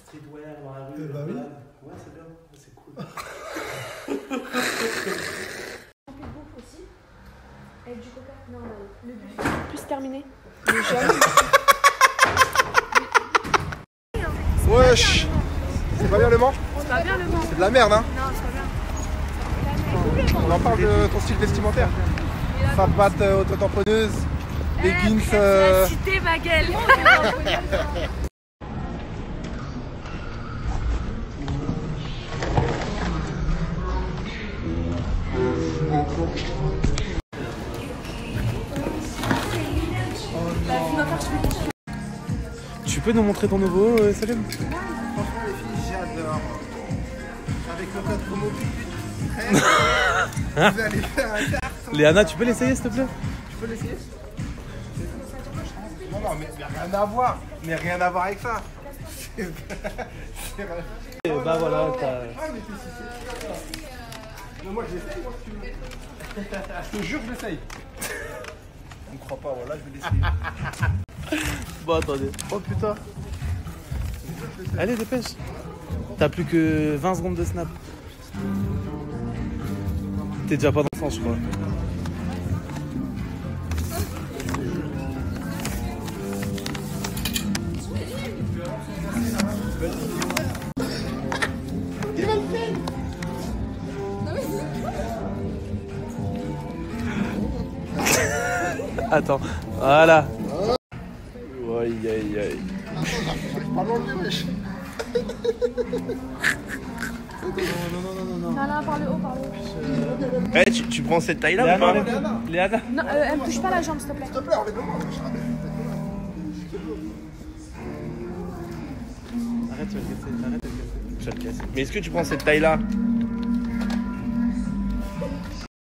streetwear dans la rue. Bah oui. Ouais, c'est bien, c'est cool. Un peu de bouffe aussi. Avec du coca normal. Le buffet plus terminé. Le jaune. Wesh. C'est pas bien le Mans? C'est pas bien le Mans. C'est de la merde, hein. Non, c'est pas bien. On en parle de ton style vestimentaire. Sapates autotamponneuses, leggings. La cité Baguel. Tu peux nous montrer ton nouveau, Salim? Franchement, les filles, j'adore. Avec le code promo vous allez faire un carton. Léana, tu peux l'essayer s'il te plaît? Tu peux l'essayer? Non, non, mais rien à voir. Mais rien à voir avec ça. Bah voilà, t'as... Ah, mais t'es si. Non, moi je l'essaye, moi si tu veux. Je te jure, je l'essaye. On me croit pas, voilà, je vais l'essayer. Bon, attendez. Oh putain. Allez, dépêche. T'as plus que 20 secondes de snap. T'es déjà pas dans le sens, je crois. Attends, voilà. Aïe aïe aïe. Pas l'enlever, wesh. Non, là, par le haut, par le haut. Eh, tu prends cette taille-là ou pas? Léana. Non, elle me touche pas la jambe, s'il te plaît. S'il te plaît, enlève-le moi. Arrête, tu vas le casser. Arrête de le casser. Je vais le casser. Mais est-ce que tu prends cette taille-là?